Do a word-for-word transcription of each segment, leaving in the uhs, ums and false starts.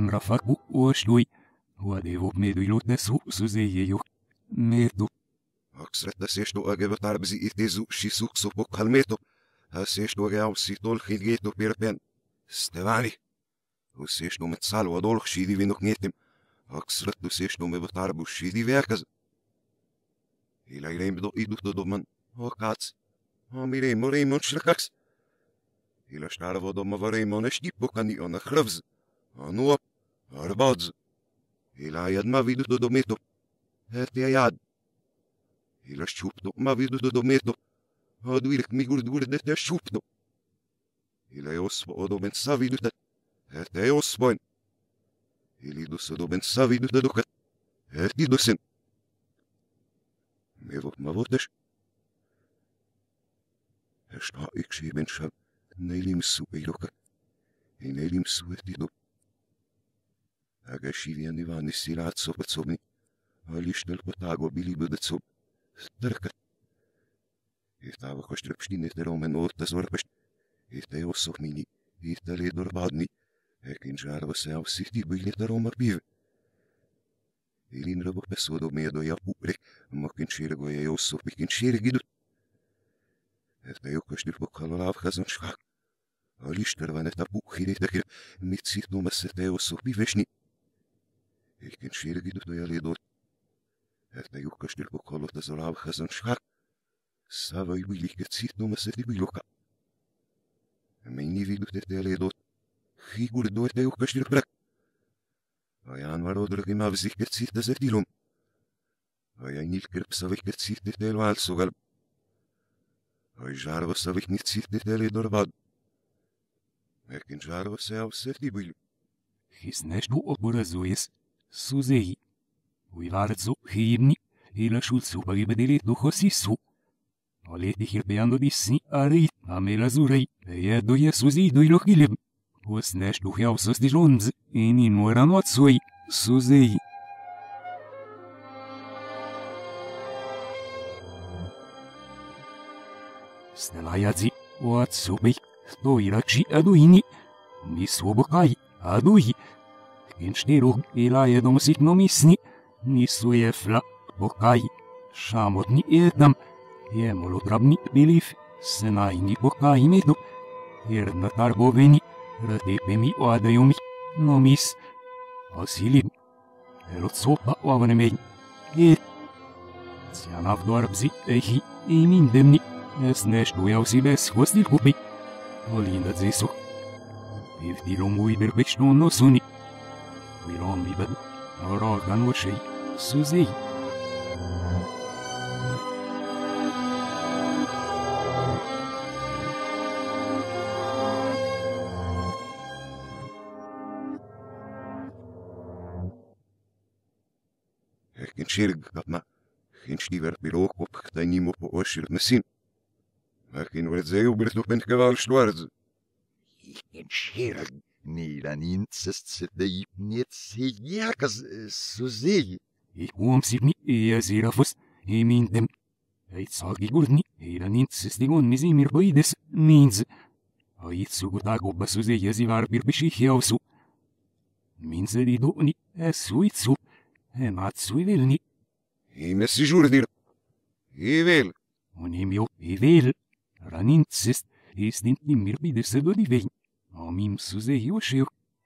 Jan Rafaku Oshlui, Huadevo Meduilot Nesu Suzeyeyo, Medu. Aksretta sesto agevatarbzi itezu shisukso pokhalmeto, a sesto geausitol hilgeto perpen. Stevani, o sesto met salvador shidi vinoknetem, aksrettu sesto me vatarbu shidi verkas. Ila iremdo iduto doman, o kats, o miremo remon shlakaks. Ila starvo doma varemon eshtipokani on a khravz, a nuop, arbadz. Ila yadma viduto dometo, hertia yad. Ila shupto ma viduto dometo, a duirk migur durdete shupto. Ila osvo odomen savidutat, hertia osvoin. Ilidus odomen savidutat dokat, hertidosen. Mevot mavotesh. Esta ik sheben shab, nelim su eiroka, nelim su etido. Aga shivian ivani sirat sopatsobni, alishtel potago bilibudetsob, sterkat. Iftava kostrepstin eteromen otas orpest, ite osofmini, ite ledorbadni, ekin jarva se avsiti biletaroma piv. Ilin rabo pesodo medo ja purek, makin shirgo ja osop ikin shirgidut. Ete jokostil pokhalo khazon shak. Alishtel van eta pukhiretekir, mitsit nomas ete osop iveshni. Ikin shirgidut ja ledot. Ete jokostil pokhalo tazolav khazon shak. Sava ibiliket sit nomas ete biloka. Meni vidut ete ledot. Figur do ete jokostil prak. Ajan varodrog imavziket sit az etilum. Ajan ilkerp saviket sit ete elvalsogal. Aj žarva savih nit sit ete ledorvad. Ekin žarva se avseti bil. Hisneštu oborazujes, Suzeji. Uivarzu himni, ila šulcu pagibedeli duhosisu. Oleti hirpeando disni areit, amela zurei, ejedo je Suzi duilohilem. Osneštu javsos dijonz, enin moran otsui, Suzeji. Snelajazi, otsubei, stoirači aduini, nisubokai, adui. Inštirug ila jedom sitnomisni, nisu jefla, bokai, šamotni edam, jemolotrabni bilif, senajni bokai medu, jedna targoveni, ratepemi oadajomi, nomis, asilim, elotsopa oavanemei, e, cianav doarbzi ehi, emindemni, esneštu jausi bez hostil kupi, olinda zesu, evtilom uiberbečnu nosuni, Wilom bibad, Orogan Washei, Suzi. Ekin shirg katna, hinstiver bilok op kteinimo po oshir mesin. Ekin wredzeu bertu pentkeval stwarz. Ekin shirg. Niran incest de ipnet sejakas Suzeji. Ik uom sipni ea zirafus, emindem. Eit sagi gurdni, eran incest digon mizimir boides, minz. Ait sugutago Suzeja zivar birbishi hiausu. Minze di doni, esu itsu, ematsu ivelni. Imesi jurdir. Ivel. Onimio ivel. Ran incest, estint nimir bides edodivei. Amim Suzeji osheu.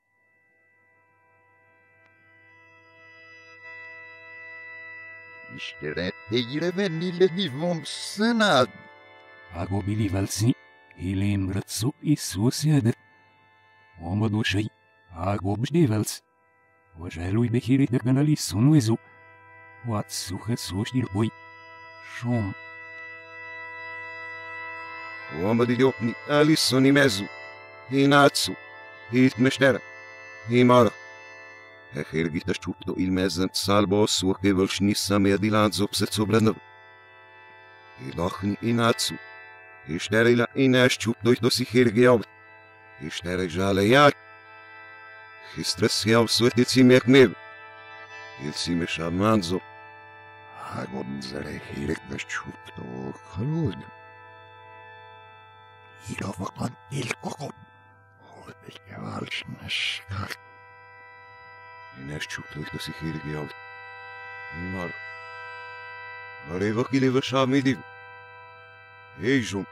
Ishterete irevenile divom senad. Ago bilivalsi, ilem ratsu isusiadet. Omad oshei, ago bjdevals. Ojalui behirit de canalis sunuezu. Watsu hetsushtir boi. Shom. Omad idiopni alisoni mezu. Hinatsu, hit mestera, himara. Echirgita stupto il mezent salbo su che volsnissa me dilanzo psetsobranov. Ilachni inatsu, isterila ines stupto ito si hirgiav. Istere jale jak. Histres jav suetit si mekmev. Il si me shamanzo. Agom zare hirgita stupto khalud. Irovakan il kokom. Olbelke valsneskak. Enes csúptőt a szikérgi alt. Imar. A réva kiléve sámédiv. Éjzsum.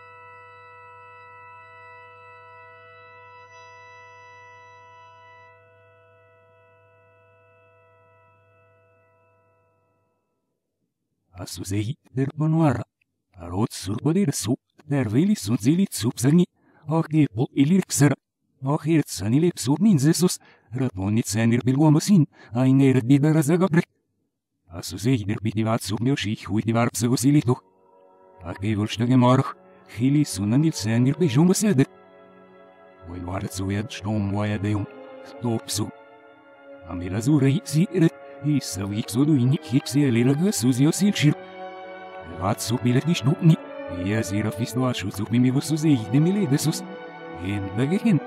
Asuzei der Panoara. Arot surpoder su, der veli sunt zilit subsani. Ake po ilirksera. Ahert sanilep sub minzesus. Răponit senir bilgomosin. Ainer didara zagabrek. Asuzei der pitivat sub mioși huitivar psevosilitu. Ake volstage march. Hili sunanil senir pe jumăsede. Voi luare zuiad stom voiadeum. Stop su. Amilazura ixire. Isa vixoduini hixelera suzio silchir. Levat subilet nishnupni. Ia zira fistoașu subimi văsuzei de miledesus. En dagehen.